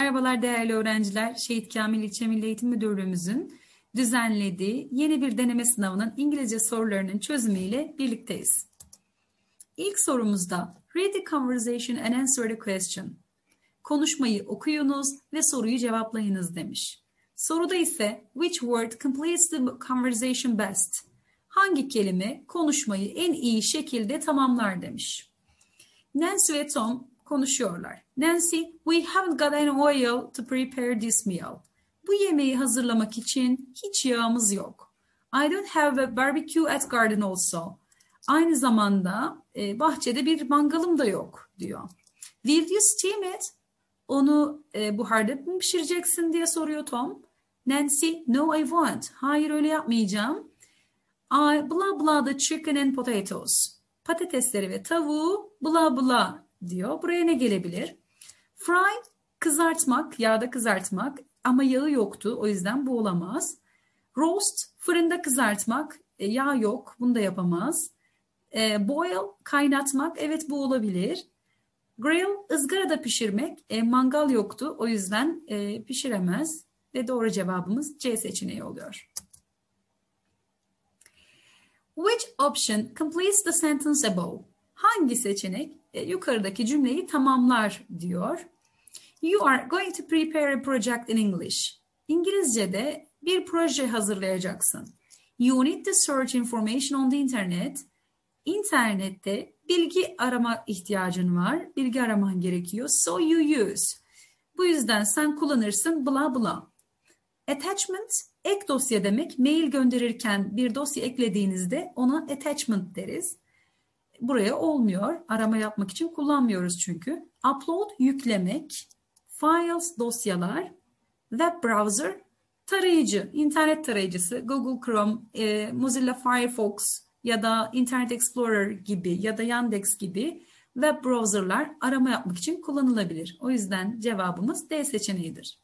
Merhabalar değerli öğrenciler. Şehit Kamil İlçe Milli Eğitim Müdürlüğümüzün düzenlediği yeni bir deneme sınavının İngilizce sorularının çözümüyle birlikteyiz. İlk sorumuzda read the conversation and answer the question. Konuşmayı okuyunuz ve soruyu cevaplayınız demiş. Soruda ise which word completes the conversation best? Hangi kelime konuşmayı en iyi şekilde tamamlar demiş. Nancy ve Tom konuşuyorlar. Nancy, we haven't got any oil to prepare this meal. Bu yemeği hazırlamak için hiç yağımız yok. I don't have a barbecue at garden also. Aynı zamanda bahçede bir mangalım da yok diyor. Will you steam it? Onu buharda mı pişireceksin diye soruyor Tom. Nancy, no I won't. Hayır öyle yapmayacağım. I blah blah the chicken and potatoes. Patatesleri ve tavuğu blah blah diyor. Buraya ne gelebilir? Fry, kızartmak, yağda kızartmak ama yağı yoktu. O yüzden bu olamaz. Roast, fırında kızartmak, yağ yok. Bunu da yapamaz. Boil, kaynatmak, evet bu olabilir. Grill, ızgarada pişirmek, mangal yoktu. O yüzden pişiremez. Ve doğru cevabımız C seçeneği oluyor. Which option completes the sentence above? Hangi seçenek yukarıdaki cümleyi tamamlar diyor. You are going to prepare a project in English. İngilizce'de bir proje hazırlayacaksın. You need to search information on the internet. İnternette bilgi arama ihtiyacın var. Bilgi araman gerekiyor. So you use. Bu yüzden sen kullanırsın blah blah. Attachment, ek dosya demek. Mail gönderirken bir dosya eklediğinizde ona attachment deriz. Buraya olmuyor. Arama yapmak için kullanmıyoruz çünkü. Upload, yüklemek. Files, dosyalar. Web browser, tarayıcı, internet tarayıcısı. Google Chrome, Mozilla Firefox ya da Internet Explorer gibi ya da Yandex gibi web browserlar arama yapmak için kullanılabilir. O yüzden cevabımız D seçeneğidir.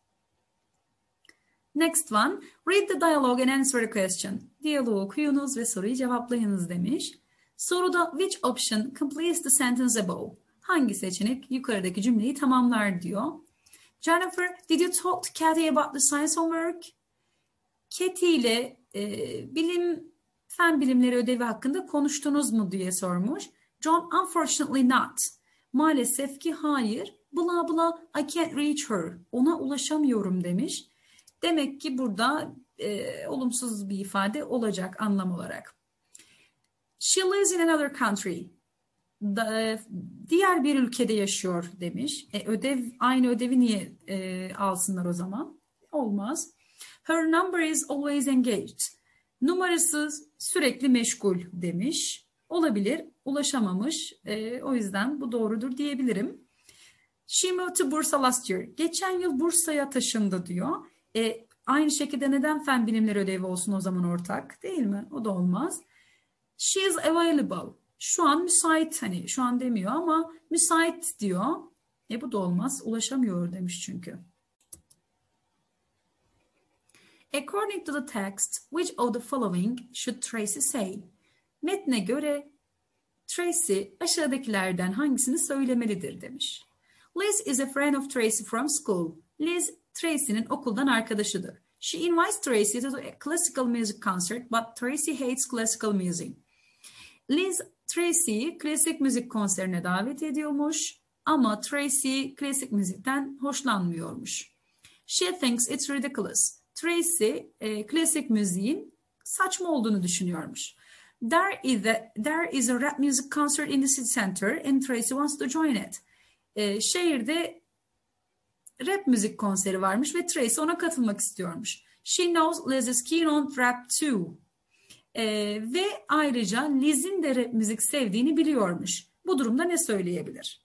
Next one, read the dialogue and answer the question. Diyaloğu okuyunuz ve soruyu cevaplayınız demiş. Soruda which option completes the sentence above? Hangi seçenek yukarıdaki cümleyi tamamlar diyor. Jennifer, did you talk to Katie about the science homework? Katie ile fen bilimleri ödevi hakkında konuştunuz mu diye sormuş. John, unfortunately not. Maalesef ki hayır. Blah blah, I can't reach her. Ona ulaşamıyorum demiş. Demek ki burada olumsuz bir ifade olacak anlam olarak. She lives in another country. Diğer bir ülkede yaşıyor demiş. Aynı ödevi niye alsınlar o zaman? Olmaz. Her number is always engaged. Numarası sürekli meşgul demiş. Olabilir, ulaşamamış. O yüzden bu doğrudur diyebilirim. She moved to Bursa last year. Geçen yıl Bursa'ya taşındı diyor. Aynı şekilde neden fen bilimleri ödevi olsun o zaman ortak değil mi? O da olmaz. She is available. Şu an müsait, hani şu an demiyor ama müsait diyor. Bu da olmaz. Ulaşamıyor demiş çünkü. According to the text, which of the following should Tracy say? Metne göre Tracy aşağıdakilerden hangisini söylemelidir demiş. Liz is a friend of Tracy from school. Liz, Tracy'nin okuldan arkadaşıdır. She invites Tracy to a classical music concert, but Tracy hates classical music. Liz, Tracy'yi klasik müzik konserine davet ediyormuş ama Tracy klasik müzikten hoşlanmıyormuş. She thinks it's ridiculous. Tracy klasik müziğin saçma olduğunu düşünüyormuş. There is a rap music concert in the city center and Tracy wants to join it. Şehirde rap müzik konseri varmış ve Tracy ona katılmak istiyormuş. She knows Liz is keen on rap too. Ve ayrıca Liz'in de rap müzik sevdiğini biliyormuş. Bu durumda ne söyleyebilir?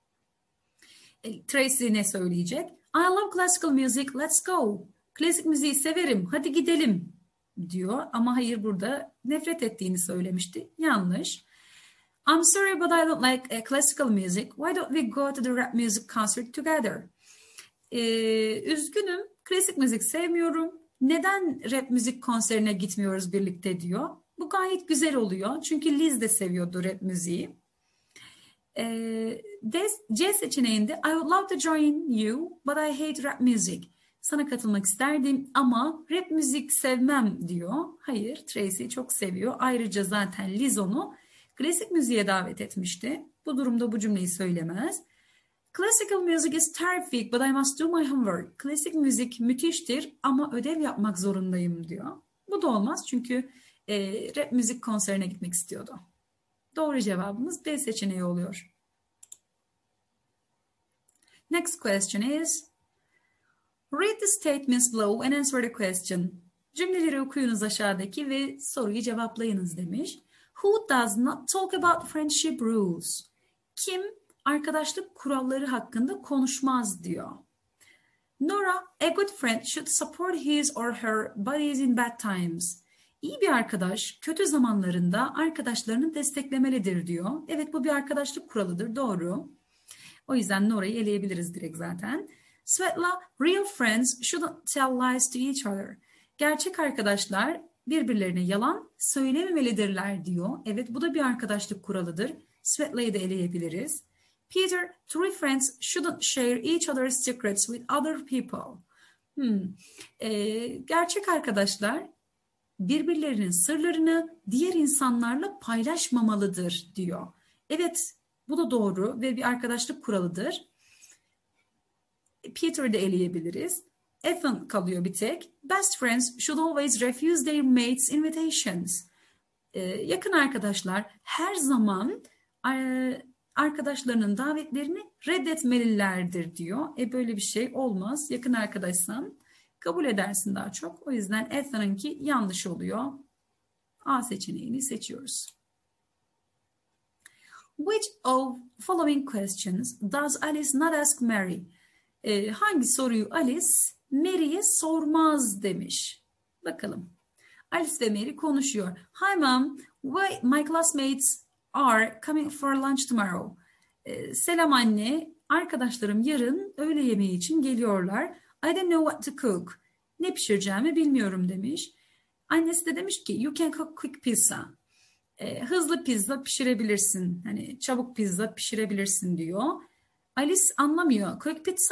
Tracy ne söyleyecek? I love classical music, let's go. Klasik müziği severim, hadi gidelim diyor. Ama hayır, burada nefret ettiğini söylemişti. Yanlış. I'm sorry but I don't like classical music. Why don't we go to the rap music concert together? Üzgünüm, klasik müzik sevmiyorum. Neden rap müzik konserine gitmiyoruz birlikte diyor. Bu gayet güzel oluyor. Çünkü Liz de seviyordu rap müziği. C seçeneğinde I would love to join you but I hate rap music. Sana katılmak isterdim ama rap müzik sevmem diyor. Hayır, Tracy çok seviyor. Ayrıca zaten Liz onu klasik müziğe davet etmişti. Bu durumda bu cümleyi söylemez. Classical music is terrific but I must do my homework. Klasik müzik müthiştir ama ödev yapmak zorundayım diyor. Bu da olmaz çünkü rap müzik konserine gitmek istiyordu. Doğru cevabımız B seçeneği oluyor. Next question is read the statements below and answer the question. Cümleleri okuyunuz aşağıdaki ve soruyu cevaplayınız demiş. Who does not talk about friendship rules? Kim arkadaşlık kuralları hakkında konuşmaz diyor. Nora, a good friend should support his or her buddies in bad times. İyi bir arkadaş kötü zamanlarında arkadaşlarını desteklemelidir diyor. Evet, bu bir arkadaşlık kuralıdır, doğru. O yüzden Nora'yı eleyebiliriz direkt zaten. Svetla, real friends shouldn't tell lies to each other. Gerçek arkadaşlar birbirlerine yalan söylememelidirler diyor. Evet, bu da bir arkadaşlık kuralıdır. Svetla'yı da eleyebiliriz. Peter, true friends shouldn't share each other's secrets with other people. Gerçek arkadaşlar birbirlerinin sırlarını diğer insanlarla paylaşmamalıdır diyor. Evet, bu da doğru ve bir arkadaşlık kuralıdır. Peter'ı da eleyebiliriz. Ethan kalıyor bir tek. Best friends should always refuse their mates' invitations. Yakın arkadaşlar her zaman arkadaşlarının davetlerini reddetmelilerdir diyor. Böyle bir şey olmaz. Yakın arkadaşsan kabul edersin daha çok. O yüzden Ethan'ınki yanlış oluyor. A seçeneğini seçiyoruz. Which of following questions does Alice not ask Mary? Hangi soruyu Alice Mary'e sormaz demiş. Bakalım. Alice ve Mary konuşuyor. Hi mom, my classmates are coming for lunch tomorrow. Selam anne, arkadaşlarım yarın öğle yemeği için geliyorlar. I don't know what to cook. Ne pişireceğimi bilmiyorum demiş. Annesi de demiş ki you can cook quick pizza. Hızlı pizza pişirebilirsin. Hani çabuk pizza pişirebilirsin diyor. Alice anlamıyor. Quick pizza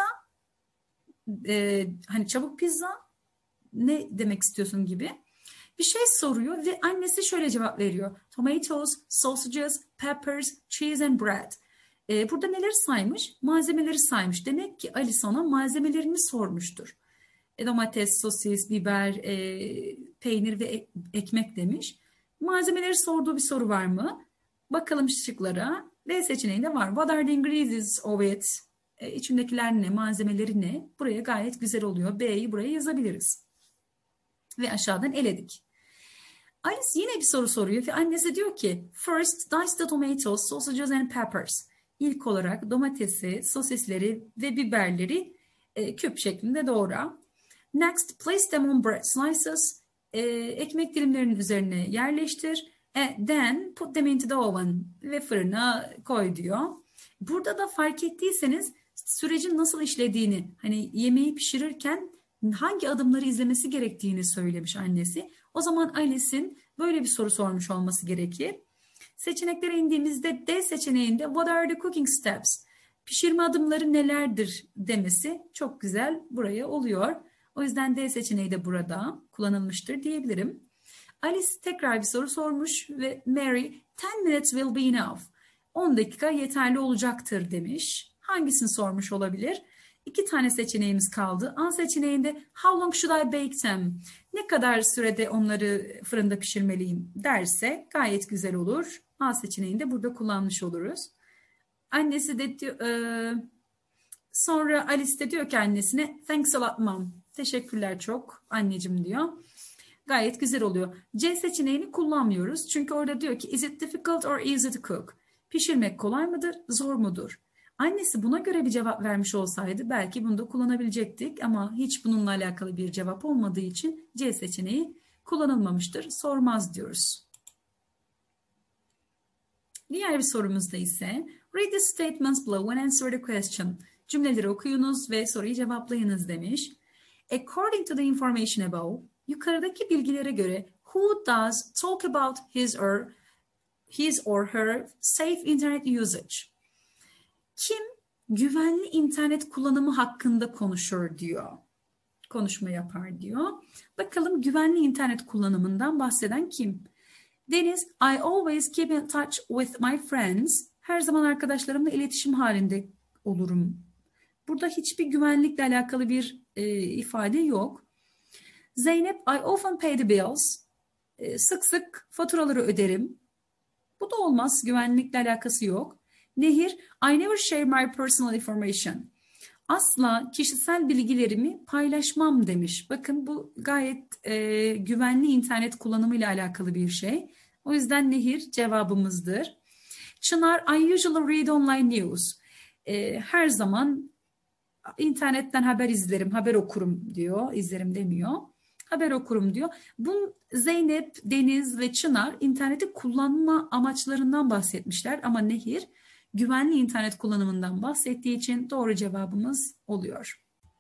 hani çabuk pizza ne demek istiyorsun gibi bir şey soruyor ve annesi şöyle cevap veriyor. Tomatoes, sausages, peppers, cheese and bread. Burada neler saymış? Malzemeleri saymış. Demek ki Alice ona malzemelerini sormuştur. Domates, sosis, biber, peynir ve ekmek demiş. Malzemeleri sorduğu bir soru var mı? Bakalım şıklara. D seçeneğinde var. What are the ingredients of it? İçindekiler ne? Malzemeleri ne? Buraya gayet güzel oluyor. B'yi buraya yazabiliriz. Ve aşağıdan eledik. Alice yine bir soru soruyor ve annesi diyor ki first dice the tomatoes, sausages and peppers. İlk olarak domatesi, sosisleri ve biberleri küp şeklinde doğra. Next place them on bread slices. Ekmek dilimlerinin üzerine yerleştir. Then put them into the oven ve fırına koy diyor. Burada da fark ettiyseniz sürecin nasıl işlediğini, hani yemeği pişirirken hangi adımları izlemesi gerektiğini söylemiş annesi. O zaman Alice'in böyle bir soru sormuş olması gerekir. Seçeneklere indiğimizde D seçeneğinde what are the cooking steps? Pişirme adımları nelerdir demesi çok güzel buraya oluyor. O yüzden D seçeneği de burada kullanılmıştır diyebilirim. Alice tekrar bir soru sormuş ve Mary 10 minutes will be enough. 10 dakika yeterli olacaktır demiş. Hangisini sormuş olabilir? 2 tane seçeneğimiz kaldı. A seçeneğinde how long should I bake them? Ne kadar sürede onları fırında pişirmeliyim derse gayet güzel olur. A seçeneğinde burada kullanmış oluruz. Annesi de diyor, sonra Alice de diyor ki annesine thanks a lot mom. Teşekkürler çok anneciğim diyor. Gayet güzel oluyor. C seçeneğini kullanmıyoruz. Çünkü orada diyor ki is it difficult or easy to cook? Pişirmek kolay mıdır, zor mudur? Annesi buna göre bir cevap vermiş olsaydı belki bunu da kullanabilecektik ama hiç bununla alakalı bir cevap olmadığı için C seçeneği kullanılmamıştır. Sormaz diyoruz. Diğer bir sorumuzda ise read the statements below and answer the question. Cümleleri okuyunuz ve soruyu cevaplayınız demiş. According to the information above, yukarıdaki bilgilere göre who does talk about his or her safe internet usage? Kim güvenli internet kullanımı hakkında konuşur diyor. Konuşma yapar diyor. Bakalım güvenli internet kullanımından bahseden kim? Deniz, I always keep in touch with my friends. Her zaman arkadaşlarımla iletişim halinde olurum. Burada hiçbir güvenlikle alakalı bir ifade yok. Zeynep, I often pay the bills. Sık sık faturaları öderim. Bu da olmaz. Güvenlikle alakası yok. Nehir, I never share my personal information. Asla kişisel bilgilerimi paylaşmam demiş. Bakın bu gayet güvenli internet kullanımıyla alakalı bir şey. O yüzden Nehir cevabımızdır. Çınar, I usually read online news. Her zaman internetten haber izlerim, haber okurum diyor. İzlerim demiyor. Haber okurum diyor. Bu Zeynep, Deniz ve Çınar interneti kullanma amaçlarından bahsetmişler ama Nehir güvenli internet kullanımından bahsettiği için doğru cevabımız oluyor.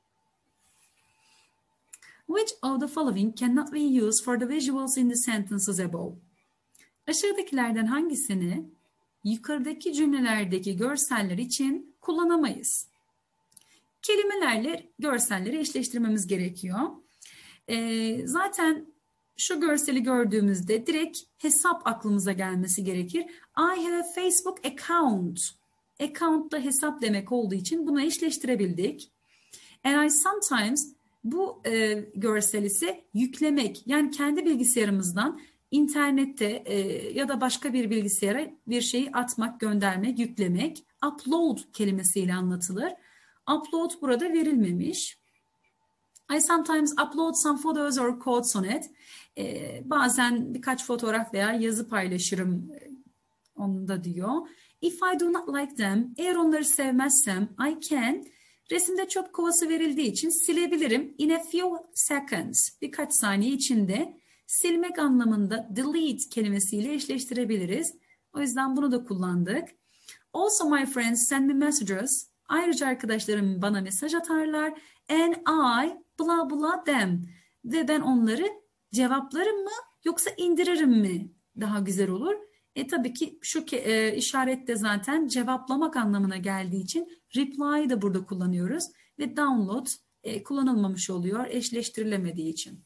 Which of the following cannot be used for the visuals in the sentences above? Aşağıdakilerden hangisini yukarıdaki cümlelerdeki görseller için kullanamayız? Kelimelerle görselleri eşleştirmemiz gerekiyor. Zaten şu görseli gördüğümüzde direkt hesap aklımıza gelmesi gerekir. I have a Facebook account. Account da hesap demek olduğu için bunu eşleştirebildik. And I sometimes bu görsel ise yüklemek. Yani kendi bilgisayarımızdan internette ya da başka bir bilgisayara bir şeyi atmak, göndermek, yüklemek. Upload kelimesiyle anlatılır. Upload burada verilmemiş. I sometimes upload some photos or quotes on it. Bazen birkaç fotoğraf veya yazı paylaşırım onda diyor. If I do not like them, eğer onları sevmezsem I can, resimde çöp kovası verildiği için silebilirim. In a few seconds, birkaç saniye içinde silmek anlamında delete kelimesiyle eşleştirebiliriz. O yüzden bunu da kullandık. Also my friends send me messages. Ayrıca arkadaşlarım bana mesaj atarlar. And I blah blah them. Ve ben onları cevaplarım mı yoksa indiririm mi daha güzel olur? Tabii ki şu işaret de zaten cevaplamak anlamına geldiği için reply'ı da burada kullanıyoruz. Ve download kullanılmamış oluyor eşleştirilemediği için.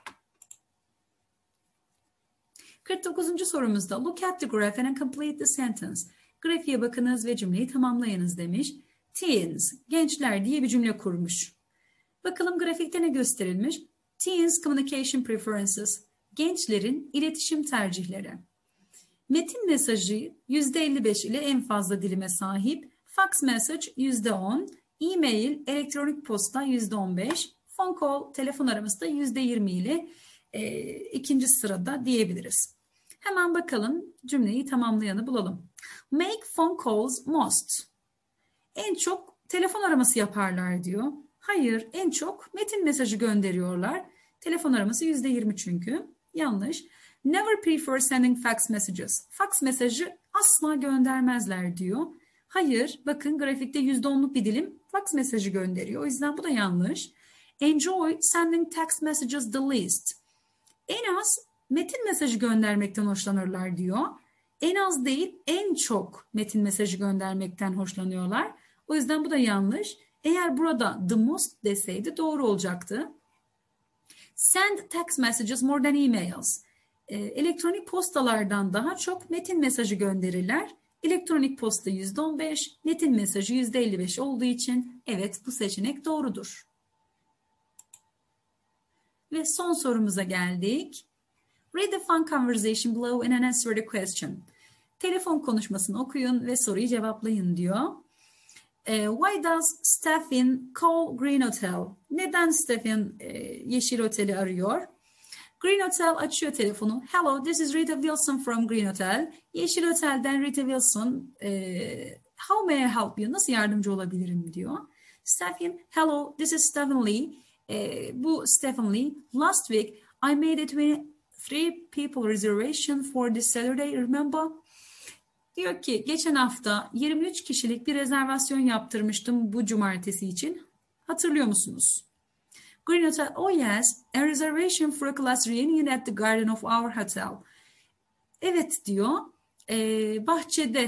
49. sorumuzda look at the graph and complete the sentence. Grafiğe bakınız ve cümleyi tamamlayınız demiş. Teens, gençler diye bir cümle kurmuş. Bakalım grafikte ne gösterilmiş? Teens communication preferences, gençlerin iletişim tercihleri. Metin mesajı %55 ile en fazla dilime sahip. Fax message %10, e-mail, elektronik posta %15, phone call, telefon araması da %20 ile ikinci sırada diyebiliriz. Hemen bakalım cümleyi tamamlayanı bulalım. Make phone calls most. En çok telefon araması yaparlar diyor. Hayır, en çok metin mesajı gönderiyorlar. Telefon araması %20 çünkü. Yanlış. Never prefer sending fax messages. Fax mesajı asla göndermezler diyor. Hayır, bakın grafikte %10'luk bir dilim fax mesajı gönderiyor. O yüzden bu da yanlış. Enjoy sending text messages the least. En az metin mesajı göndermekten hoşlanırlar diyor. En az değil, en çok metin mesajı göndermekten hoşlanıyorlar. O yüzden bu da yanlış. Eğer burada the most deseydi doğru olacaktı. Send text messages more than emails. Elektronik postalardan daha çok metin mesajı gönderirler. Elektronik posta %15, metin mesajı %55 olduğu için evet bu seçenek doğrudur. Ve son sorumuza geldik. Read the phone conversation below and answer the question. Telefon konuşmasını okuyun ve soruyu cevaplayın diyor. Why does Stephen call Green Hotel? Neden Stephen Yeşil Otel'i arıyor? Green Hotel açıyor telefonu. Hello, this is Rita Wilson from Green Hotel. Yeşil Otel'den Rita Wilson. How may I help you? Nasıl yardımcı olabilirim diyor. Stephen, hello, this is Stephen Lee. Bu Stephen Lee. Last week I made a 23 people reservation for this Saturday, remember? Diyor ki geçen hafta 23 kişilik bir rezervasyon yaptırmıştım bu cumartesi için. Hatırlıyor musunuz? Green Hotel, oh yes, a reservation for a class reunion at the garden of our hotel. Evet diyor, bahçede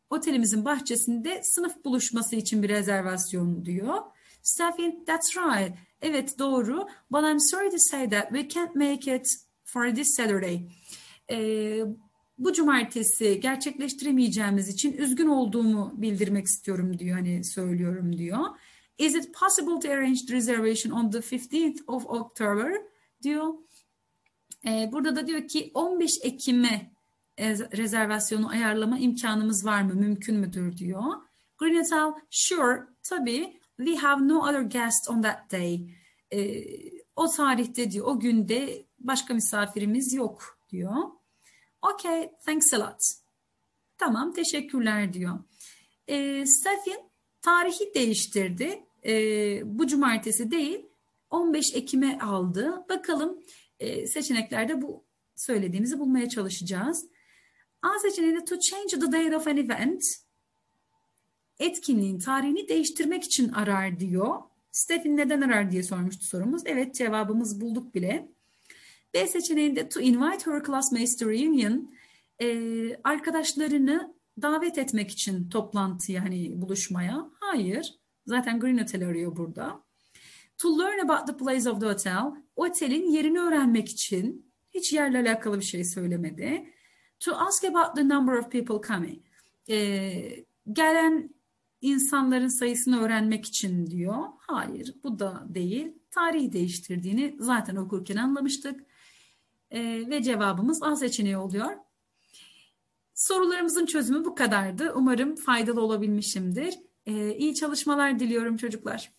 otelimizin bahçesinde sınıf buluşması için bir rezervasyon diyor. Stefan, that's right. Evet doğru. But I'm sorry to say that we can't make it for this Saturday. Bu cumartesi gerçekleştiremeyeceğimiz için üzgün olduğumu bildirmek istiyorum diyor. Hani söylüyorum diyor. Is it possible to arrange the reservation on the 15th of October diyor. Burada da diyor ki 15 Ekim'e rezervasyonu ayarlama imkanımız var mı? Mümkün müdür diyor. Greenatal, sure, tabii. We have no other guests on that day. O tarihte diyor, o günde başka misafirimiz yok diyor. Okay, thanks a lot. Tamam, teşekkürler diyor. Stefan tarihi değiştirdi. Bu cumartesi değil, 15 Ekim'e aldı. Bakalım seçeneklerde bu söylediğimizi bulmaya çalışacağız. A seçeneğinde to change the date of an event, etkinliğin tarihini değiştirmek için arar diyor. Stefan neden arar diye sormuştu sorumuz. Evet, cevabımız bulduk bile. B seçeneğinde to invite her classmates to reunion, arkadaşlarını davet etmek için toplantıya, hani buluşmaya. Hayır, zaten Green Hotel arıyor burada. To learn about the place of the hotel, otelin yerini öğrenmek için, hiç yerle alakalı bir şey söylemedi. To ask about the number of people coming, gelen insanların sayısını öğrenmek için diyor. Hayır, bu da değil. Tarihi değiştirdiğini zaten okurken anlamıştık. Ve cevabımız A seçeneği oluyor. Sorularımızın çözümü bu kadardı. Umarım faydalı olabilmişimdir. İyi çalışmalar diliyorum çocuklar.